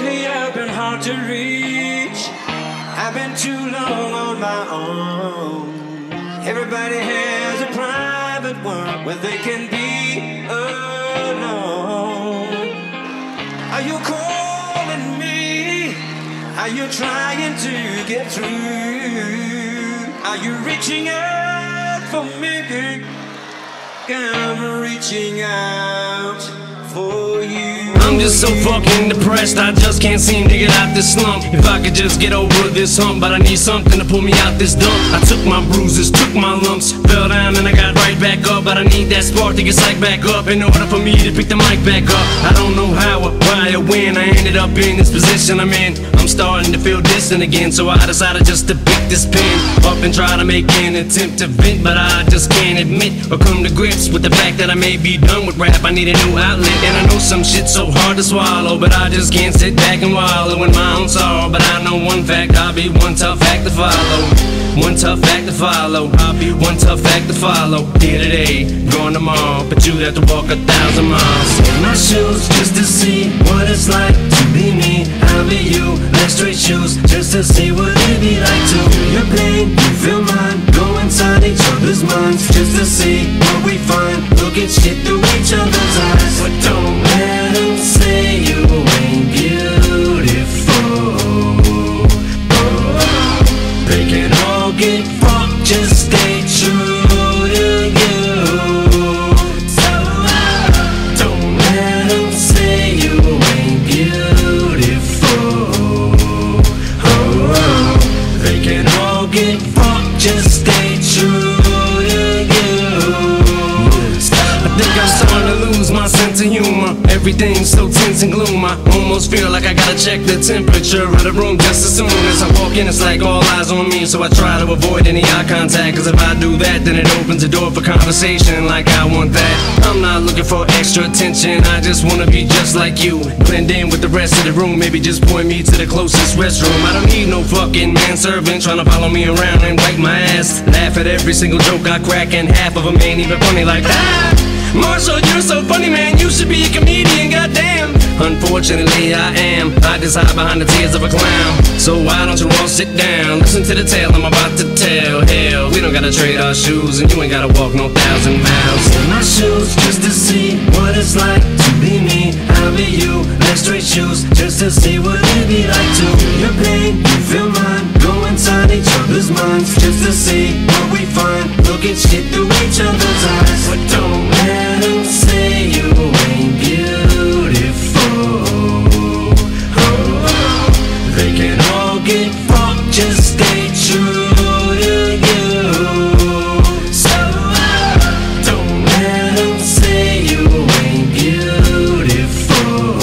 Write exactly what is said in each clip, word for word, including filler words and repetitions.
Lately I've been hard to reach. I've been too long on my own. Everybody has a private world where they can be alone. Are you calling me? Are you trying to get through? Are you reaching out for me? I'm reaching out for you. I'm just so fucking depressed, I just can't seem to get out this slump. If I could just get over this hump, but I need something to pull me out this dump. I took my bruises, took my lumps, fell down and I got right back up. But I need that spark to get psyched back up in order for me to pick the mic back up. I don't know how or why or when I ended up in this position I'm in. I'm starting to feel distant again, so I decided just to pick this pen up and try to make an attempt to vent. But I just can't admit or come to grips with the fact that I may be done with rap. I need a new outlet, and I know some shit's so hard to swallow, but I just can't sit back and wallow in my own sorrow. But I know one fact, I'll be one tough act to follow. One tough act to follow. I'll be one tough act to follow. Here today, gone tomorrow, but you'd have to walk a thousand miles in my shoes just to see what it's like to be me. I'll be you, like straight shoes, just to see what it'd be like to feel your pain, you feel mine. Go inside each other's minds just to see what we find. Look at shit through each other's eyes, but don't let them say you ain't beautiful. Oh, they can all get fucked, just stay true to you. So uh, don't let them say you ain't beautiful. Oh, they can all get fucked, just stay true to you. I think I'm starting to lose my sense of humor. Everything's so tense and gloom. I almost feel like I gotta check the temperature of the room just as soon as I walk in. It's like all eyes on me, so I try to avoid any eye contact. Cause if I do that, then it opens the door for conversation like I want that. I'm not looking for extra attention, I just wanna be just like you. Blend in with the rest of the room, maybe just point me to the closest restroom. I don't need no fucking manservant trying to follow me around and wipe my ass. Laugh at every single joke I crack, and half of them ain't even funny like that. Marshall, you're so funny, man, you should be a comedian, goddamn. Unfortunately, I am. I just hide behind the tears of a clown. So why don't you all sit down, listen to the tale I'm about to tell. Hell, we don't gotta trade our shoes, and you ain't gotta walk no thousand miles in my shoes just to see what it's like to be me. I'll be you, like straight shoes, just to see what it'd be like to feel your pain, you feel mine. Go inside each other's minds just to see what we find. Look at shit through each other's eyes, but don't let them say you ain't beautiful. Oh, they can all get fucked, just stay true to you. So uh, don't let them say you ain't beautiful.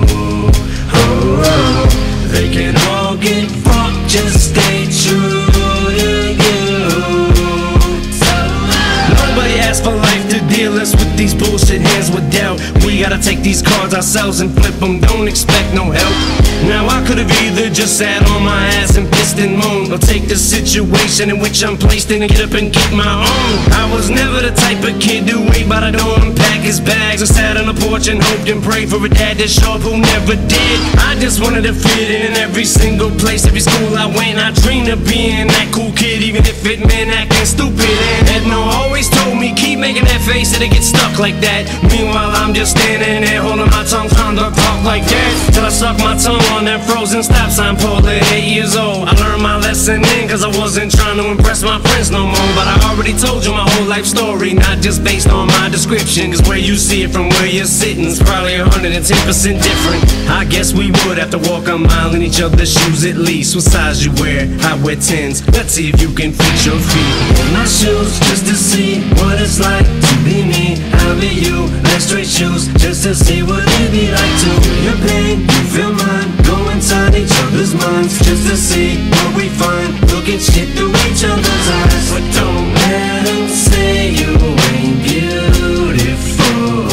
Oh, they can all get fucked, just stay true to you. So uh, nobody asked for life to deal us with these bullshit hands with doubt. We gotta take these cards ourselves and flip them, don't expect no help. Now I could've either just sat on my ass and pissed and moaned, or take the situation in which I'm placed in and get up and get my own. I was never the type of kid to wait by the door and pack his bags, or sat on the porch and hoped and prayed for a dad to show up who never did. I just wanted to fit in in every single place, every school I went. I dreamed of being that cool kid, even if it meant acting stupid. And Edna always told me, keep making that face, it'll get stuck like that. Meanwhile I'm just standing there holding my tongue, trying to talk like that, till I suck my tongue on that frozen stop sign pole at eight years old. I learned my lesson then, cause I wasn't trying to impress my friends no more. But I already told you my whole life story, not just based on my description. Cause where you see it from where you're sitting is probably one hundred ten percent different. I guess we would have to walk a mile in each other's shoes at least. What size you wear? I wear tens. Let's see if you can fit your feet in my shoes just to see what it's like to be me. I'll be you, like straight shoes, just to see what it'd be like to feel your pain, you feel mine. Go inside each other's minds just to see what we find. Look at shit through each other's eyes, but don't let them say you ain't beautiful.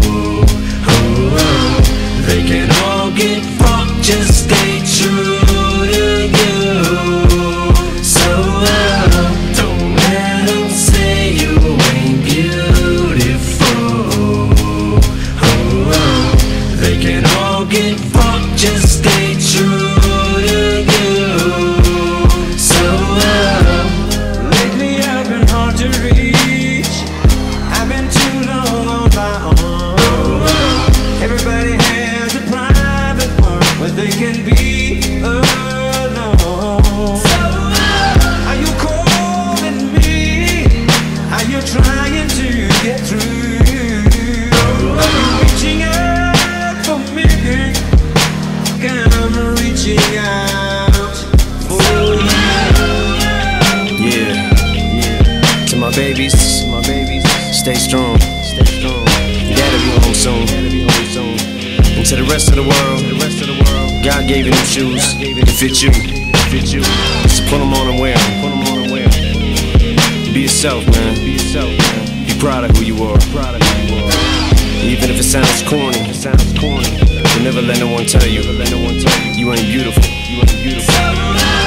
Oh, they can all get fucked, just stay true to you. So uh, don't let them say you ain't beautiful. Oh, they can all get fucked, just stay I'm reaching out for you. Yeah, yeah. To my babies, to my babies, stay strong, stay strong. You gotta be home soon, gotta be home soon. And to the rest of the world, the rest of the world, God gave you them shoes to fit you, fit you. So put them on and wear them, put them on and wear them. Be yourself, man. Be yourself, man. Be proud of who you are. Proud of who you are. Even if it sounds corny, it sounds corny. You'll never let no one tell you, never let no one tell you, you ain't beautiful, you ain't beautiful.